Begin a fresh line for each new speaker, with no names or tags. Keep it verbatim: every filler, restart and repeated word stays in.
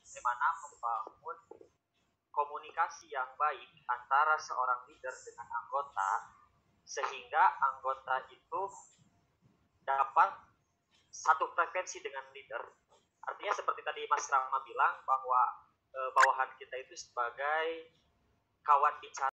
bagaimana membangun komunikasi yang baik antara seorang leader dengan anggota, sehingga anggota itu dapat satu frekuensi dengan leader. Artinya seperti tadi Mas Rama bilang bahwa e, bawahan kita itu sebagai kawan bicara